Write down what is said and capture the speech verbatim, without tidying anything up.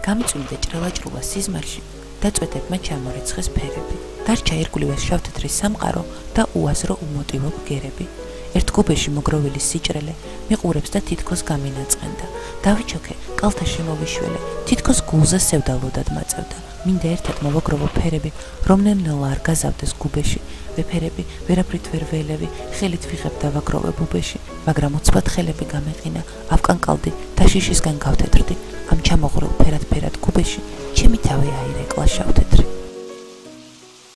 გამიწვიმდა ჭრელა-ჭრულა სიზმარში დაწვედებმა ჩამორიცხეს ფერები. დარჩა ირგვლივ ეს შავ-თეთრი სამყარო და უაზრო უმოტივო ბგერები. ერთ გუბეში მოგროვილი სიჭრელე მიყურებს და თითქოს გამინაწყენდა. დავიჩოქე, კალთა შემოვიშველე, თითქოს გულზე სევდალოდად მაწევდა. მინდა ერთად მოვაგროვო ფერები, რომნენელა არ გაზავდეს გუბეში. ვეფერები, ვერაფრით ვერ ველევი, ხელით ვიღებ და ვაგროვე ბუბეში, მაგრამ უცბად ხელები გამეყინა, ავკანკალდი და შიშისგან გავთეთრდი. ამ ჩამოღრულ ფერად-ფერად გუბეში, ჩემი თავი აირეკლა შავ-თეთრი.